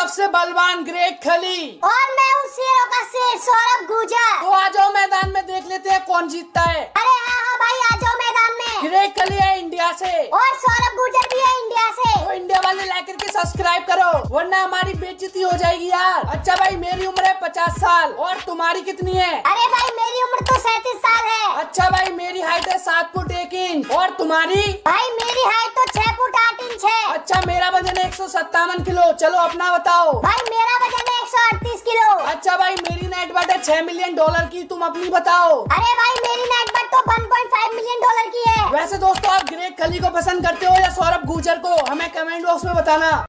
सबसे बलवान ग्रेग खली और मैं हूँ शेरों का शेर सौरभ गुर्जर। तो आ जाओ मैदान में, देख लेते हैं कौन जीतता है। अरे हाँ भाई, आ जाओ मैदान में। ग्रेग खली है इंडिया से और सौरभ गुर्जर भी है इंडिया से। तो इंडिया वाले लाइक करके सब्सक्राइब करो, वरना हमारी बेइज्जती हो जाएगी यार। अच्छा भाई, मेरी उम्र है 50 साल और तुम्हारी कितनी है? अरे भाई, मेरी उम्र तो 37 साल है। अच्छा भाई, मेरी हाइट है 7 फुट 1 इंच और तुम्हारी? भाई मेरी हाइट तो 6 फुट 8 इंच है। अच्छा, मेरा वजन है 157 किलो। चलो अपना बताओ। भाई मेरा वजन है 138 किलो। अच्छा भाई, मेरी नेट वर्थ है $6 मिलियन की। तुम अपनी बताओ। अरे भाई, मेरी नेट वर्थ तो $1.5 मिलियन की है। वैसे दोस्तों, आप ग्रेग खली को पसंद करते हो या सौरभ गुर्जर को? हमें कमेंट बॉक्स में बताना।